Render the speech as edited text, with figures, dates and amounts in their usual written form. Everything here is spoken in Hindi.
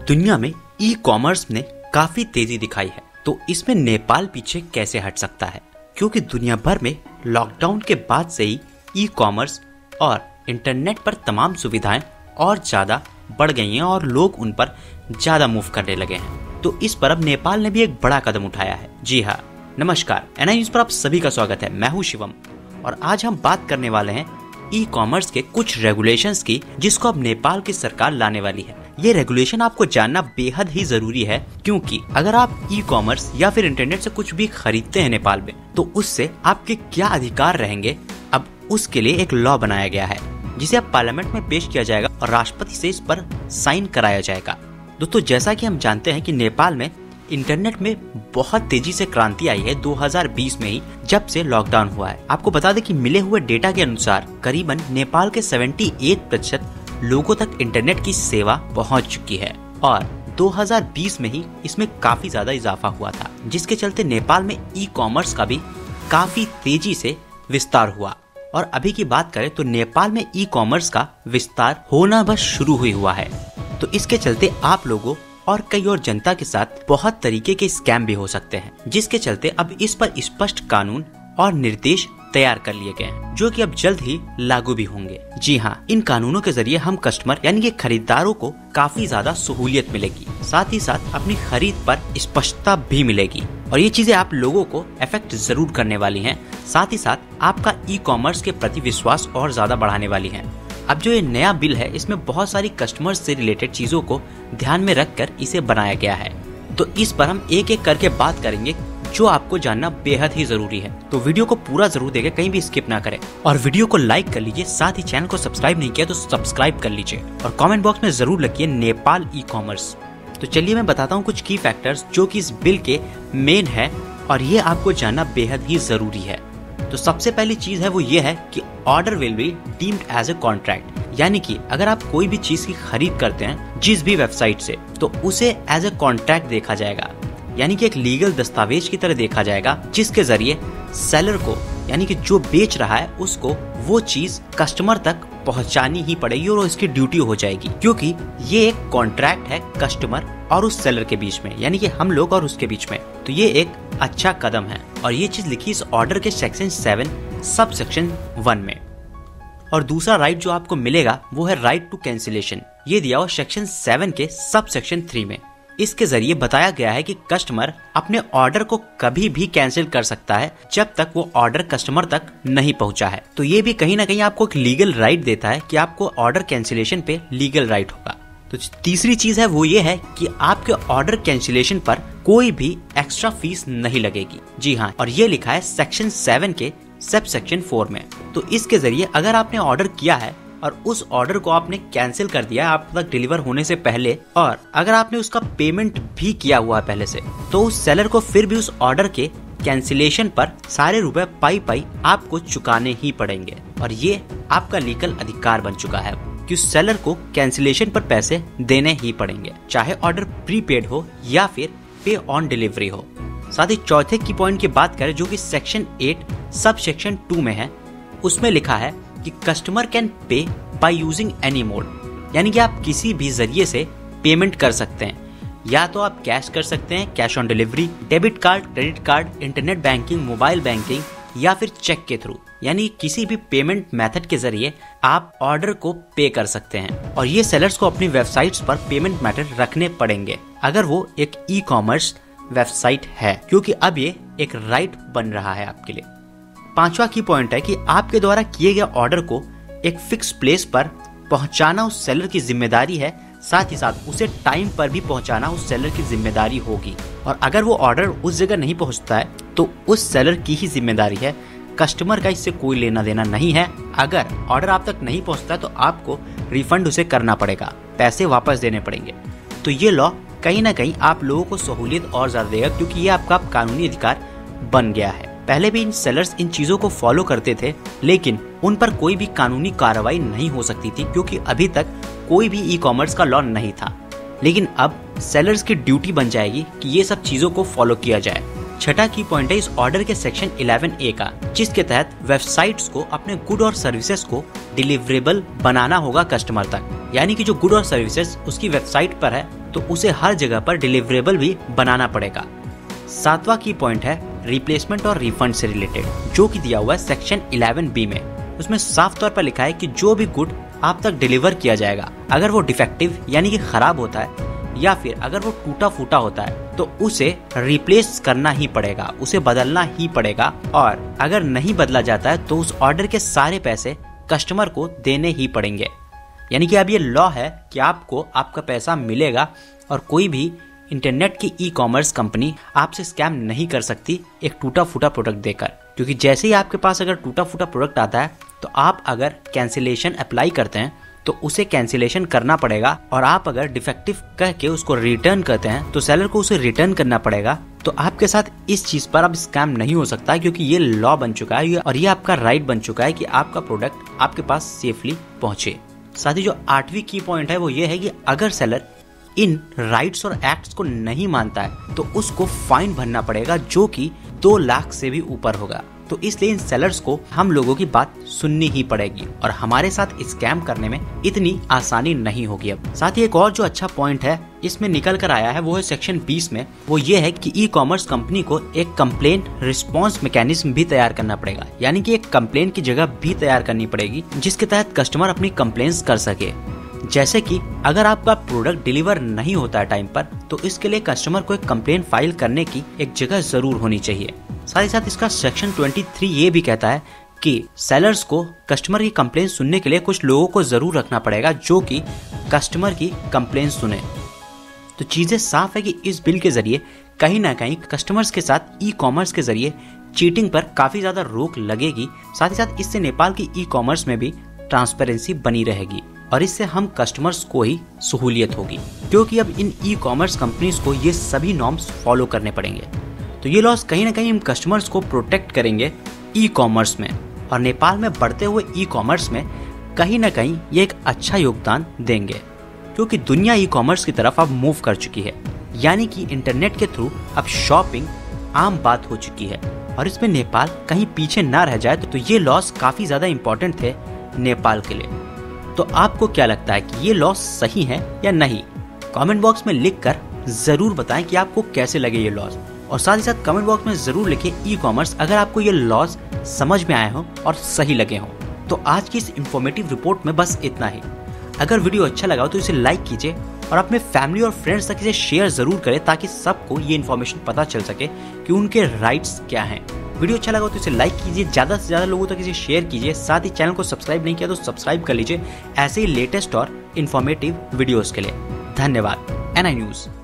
दुनिया में ई कॉमर्स ने काफी तेजी दिखाई है, तो इसमें नेपाल पीछे कैसे हट सकता है? क्योंकि दुनिया भर में लॉकडाउन के बाद से ही ई कॉमर्स और इंटरनेट पर तमाम सुविधाएं और ज्यादा बढ़ गई हैं और लोग उन पर ज्यादा मूव करने लगे हैं। तो इस पर अब नेपाल ने भी एक बड़ा कदम उठाया है। जी हाँ, नमस्कार, एनआई न्यूज पर आप सभी का स्वागत है। मैं हूँ शिवम और आज हम बात करने वाले हैं ई कॉमर्स के कुछ रेगुलेशंस की, जिसको अब नेपाल की सरकार लाने वाली है। ये रेगुलेशन आपको जानना बेहद ही जरूरी है, क्योंकि अगर आप ई कॉमर्स या फिर इंटरनेट से कुछ भी खरीदते हैं नेपाल में, तो उससे आपके क्या अधिकार रहेंगे, अब उसके लिए एक लॉ बनाया गया है, जिसे अब पार्लियामेंट में पेश किया जाएगा और राष्ट्रपति से इस पर साइन कराया जाएगा। दोस्तों, जैसा कि हम जानते हैं कि नेपाल में इंटरनेट में बहुत तेजी से क्रांति आई है 2020 में ही, जब से लॉकडाउन हुआ है। आपको बता दें कि मिले हुए डेटा के अनुसार करीबन नेपाल के 78% लोगों तक इंटरनेट की सेवा पहुंच चुकी है और 2020 में ही इसमें काफी ज्यादा इजाफा हुआ था, जिसके चलते नेपाल में ई कॉमर्स का भी काफी तेजी से विस्तार हुआ। और अभी की बात करें तो नेपाल में ई कॉमर्स का विस्तार होना बस शुरू हुआ है। तो इसके चलते आप लोगों और कई और जनता के साथ बहुत तरीके के स्कैम भी हो सकते हैं, जिसके चलते अब इस पर स्पष्ट कानून और निर्देश तैयार कर लिए गए हैं, जो कि अब जल्द ही लागू भी होंगे। जी हाँ, इन कानूनों के जरिए हम कस्टमर यानी कि खरीदारों को काफी ज्यादा सहूलियत मिलेगी, साथ ही साथ अपनी खरीद पर स्पष्टता भी मिलेगी और ये चीजें आप लोगों को इफेक्ट जरूर करने वाली हैं। साथ ही साथ आपका ई कॉमर्स के प्रति विश्वास और ज्यादा बढ़ाने वाली है। अब जो ये नया बिल है, इसमें बहुत सारी कस्टमर से रिलेटेड चीजों को ध्यान में रखकर इसे बनाया गया है। तो इस पर हम एक एक करके बात करेंगे, जो आपको जानना बेहद ही जरूरी है। तो वीडियो को पूरा जरूर देखें, कहीं भी स्किप ना करें और वीडियो को लाइक कर लीजिए। साथ ही चैनल को सब्सक्राइब नहीं किया तो सब्सक्राइब कर लीजिए और कमेंट बॉक्स में जरूर लिखिए नेपाल ई कॉमर्स। तो चलिए मैं बताता हूँ कुछ की फैक्टर्स जो कि इस बिल के मेन है और ये आपको जानना बेहद ही जरूरी है। तो सबसे पहली चीज है वो ये है कि order will be deemed as a contract, यानी कि अगर आप कोई भी चीज की खरीद करते हैं जिस भी वेबसाइट से, तो उसे एज ए कॉन्ट्रैक्ट देखा जाएगा, यानी कि एक लीगल दस्तावेज की तरह देखा जाएगा, जिसके जरिए सेलर को यानी कि जो बेच रहा है उसको वो चीज कस्टमर तक पहुंचानी ही पड़ेगी और इसकी ड्यूटी हो जाएगी, क्योंकि ये एक कॉन्ट्रैक्ट है कस्टमर और उस सेलर के बीच में, यानी कि हम लोग और उसके बीच में। तो ये एक अच्छा कदम है और ये चीज लिखी इस ऑर्डर के सेक्शन 7 सब सेक्शन 1 में। और दूसरा राइट जो आपको मिलेगा वो है राइट टू कैंसिलेशन। ये दिया हुआ सेक्शन 7 के सब सेक्शन 3 में। इसके जरिए बताया गया है कि कस्टमर अपने ऑर्डर को कभी भी कैंसिल कर सकता है जब तक वो ऑर्डर कस्टमर तक नहीं पहुंचा है। तो ये भी कहीं ना कहीं आपको एक लीगल राइट देता है कि आपको ऑर्डर कैंसिलेशन पे लीगल राइट होगा। तो तीसरी चीज है वो ये है कि आपके ऑर्डर कैंसिलेशन पर कोई भी एक्स्ट्रा फीस नहीं लगेगी। जी हाँ, और ये लिखा है सेक्शन 7 के सब सेक्शन 4 में। तो इसके जरिए अगर आपने ऑर्डर किया है और उस ऑर्डर को आपने कैंसिल कर दिया आप तक डिलीवर होने से पहले, और अगर आपने उसका पेमेंट भी किया हुआ है पहले से, तो उस सेलर को फिर भी उस ऑर्डर के कैंसिलेशन पर सारे रुपए पाई आपको चुकाने ही पड़ेंगे। और ये आपका लीगल अधिकार बन चुका है कि उस सेलर को कैंसिलेशन पर पैसे देने ही पड़ेंगे, चाहे ऑर्डर प्रीपेड हो या फिर पे ऑन डिलीवरी हो। साथ ही चौथे की पॉइंट की बात करें जो कि सेक्शन 8 सब सेक्शन 2 में है, उसमें लिखा है कि customer can pay by using any mode, यानी कि आप किसी भी जरिए से पेमेंट कर सकते हैं। या तो आप कैश कर सकते हैं, cash on delivery, debit card, credit card, internet banking, mobile banking या फिर चेक के थ्रू, यानी किसी भी पेमेंट मेथड के जरिए आप ऑर्डर को पे कर सकते हैं। और ये सेलर्स को अपनी वेबसाइट्स पर पेमेंट मेथड रखने पड़ेंगे अगर वो एक ई कॉमर्स वेबसाइट है, क्योंकि अब ये एक राइट बन रहा है आपके लिए। पांचवा की पॉइंट है कि आपके द्वारा किए गए ऑर्डर को एक फिक्स प्लेस पर पहुंचाना उस सेलर की जिम्मेदारी है, साथ ही साथ उसे टाइम पर भी पहुंचाना उस सेलर की जिम्मेदारी होगी। और अगर वो ऑर्डर उस जगह नहीं पहुंचता है तो उस सेलर की ही जिम्मेदारी है, कस्टमर का इससे कोई लेना देना नहीं है। अगर ऑर्डर आप तक नहीं पहुंचता तो आपको रिफंड उसे करना पड़ेगा, पैसे वापस देने पड़ेंगे। तो ये लॉ कहीं ना कहीं आप लोगों को सहूलियत और ज्यादा देगा, क्योंकि ये आपका कानूनी अधिकार बन गया है। पहले भी इन सेलर्स इन चीजों को फॉलो करते थे, लेकिन उन पर कोई भी कानूनी कार्रवाई नहीं हो सकती थी, क्योंकि अभी तक कोई भी ई कॉमर्स का लॉ नहीं था। लेकिन अब सेलर्स की ड्यूटी बन जाएगी कि ये सब चीजों को फॉलो किया जाए। छठा की पॉइंट है इस ऑर्डर के सेक्शन 11A का, जिसके तहत वेबसाइट्स को अपने गुड और सर्विसेज को डिलीवरेबल बनाना होगा कस्टमर तक, यानी कि जो गुड और सर्विसेज उसकी वेबसाइट पर है तो उसे हर जगह पर डिलीवरेबल भी बनाना पड़ेगा। 7वां की पॉइंट है रिप्लेसमेंट और रिफंड से रिलेटेड, जो कि दिया हुआ है सेक्शन 11B में। उसमें साफ तौर पर लिखा है कि जो भी गुड आप तक डिलीवर किया जाएगा, अगर वो डिफेक्टिव यानी कि खराब होता है या फिर अगर वो टूटा फूटा होता है तो उसे रिप्लेस करना ही पड़ेगा, उसे बदलना ही पड़ेगा। और अगर नहीं बदला जाता है तो उस ऑर्डर के सारे पैसे कस्टमर को देने ही पड़ेंगे। यानी कि अब ये लॉ है कि आपको आपका पैसा मिलेगा और कोई भी इंटरनेट की ई-कॉमर्स कंपनी आपसे स्कैम नहीं कर सकती एक टूटा फूटा प्रोडक्ट देकर। क्योंकि जैसे ही आपके पास अगर टूटा फूटा प्रोडक्ट आता है तो आप अगर कैंसिलेशन अप्लाई करते हैं तो उसे कैंसिलेशन करना पड़ेगा, और आप अगर डिफेक्टिव कह के उसको रिटर्न करते हैं तो सेलर को उसे रिटर्न करना पड़ेगा। तो आपके साथ इस चीज पर अब स्कैम नहीं हो सकता, क्योंकि ये लॉ बन चुका है और ये आपका राइट बन चुका है कि आपका प्रोडक्ट आपके पास सेफली पहुंचे। साथ ही जो 8वीं की पॉइंट है वो ये है कि अगर सेलर इन राइट्स और एक्ट्स को नहीं मानता है तो उसको फाइन भरना पड़ेगा, जो कि 2 लाख से भी ऊपर होगा। तो इसलिए इन सेलर्स को हम लोगों की बात सुननी ही पड़ेगी और हमारे साथ स्कैम करने में इतनी आसानी नहीं होगी। अब साथ ही एक और जो अच्छा पॉइंट है इसमें निकल कर आया है वो है सेक्शन 20 में। वो ये है कि ई कॉमर्स कंपनी को एक कंप्लेंट रिस्पॉन्स मैकेनिज्म भी तैयार करना पड़ेगा, यानी कि एक कंप्लेंट की जगह भी तैयार करनी पड़ेगी जिसके तहत कस्टमर अपनी कंप्लेंट्स कर सके। जैसे कि अगर आपका प्रोडक्ट डिलीवर नहीं होता है टाइम पर तो इसके लिए कस्टमर को एक कंप्लेंट फाइल करने की एक जगह जरूर होनी चाहिए। साथ ही साथ इसका सेक्शन 23 ये भी कहता है कि सेलर्स को कस्टमर की कंप्लेंट सुनने के लिए कुछ लोगों को जरूर रखना पड़ेगा जो कि कस्टमर की कंप्लेंट सुने। तो चीजें साफ है कि इस बिल के जरिए कहीं ना कहीं कस्टमर्स के साथ ई कॉमर्स के जरिए चीटिंग पर काफी ज्यादा रोक लगेगी। साथ ही साथ इससे नेपाल की ई कॉमर्स में भी ट्रांसपेरेंसी बनी रहेगी और इससे हम कस्टमर्स को ही सहूलियत होगी, क्योंकि अब इन ई कॉमर्स कंपनीज को ये सभी नॉर्म्स फॉलो करने पड़ेंगे। तो ये लॉस कहीं ना कहीं हम कस्टमर्स को प्रोटेक्ट करेंगे ई कॉमर्स में, और नेपाल में बढ़ते हुए ई कॉमर्स में कहीं ना कहीं ये एक अच्छा योगदान देंगे, क्योंकि दुनिया ई कॉमर्स की तरफ अब मूव कर चुकी है। यानी कि इंटरनेट के थ्रू अब शॉपिंग आम बात हो चुकी है और इसमें नेपाल कहीं पीछे ना रह जाए। तो ये लॉस काफी ज्यादा इंपॉर्टेंट थे नेपाल के लिए। तो आपको क्या लगता है कि ये लॉस सही है या नहीं? कमेंट बॉक्स में लिखकर जरूर बताएं कि आपको कैसे लगे ये लॉस, और साथ ही साथ कमेंट बॉक्स में जरूर लिखें ई कॉमर्स अगर आपको ये लॉस समझ में आए हो और सही लगे हो। तो आज की इस इंफॉर्मेटिव रिपोर्ट में बस इतना ही। अगर वीडियो अच्छा लगा हो तो इसे लाइक कीजिए और अपने फैमिली और फ्रेंड्स तक इसे शेयर जरूर करें ताकि सबको ये इन्फॉर्मेशन पता चल सके कि उनके राइट्स क्या हैं। वीडियो अच्छा लगा तो इसे लाइक कीजिए, ज्यादा से ज्यादा लोगों तक इसे शेयर कीजिए। साथ ही चैनल को सब्सक्राइब नहीं किया तो सब्सक्राइब कर लीजिए ऐसे ही लेटेस्ट और इन्फॉर्मेटिव वीडियोस के लिए। धन्यवाद। NI news.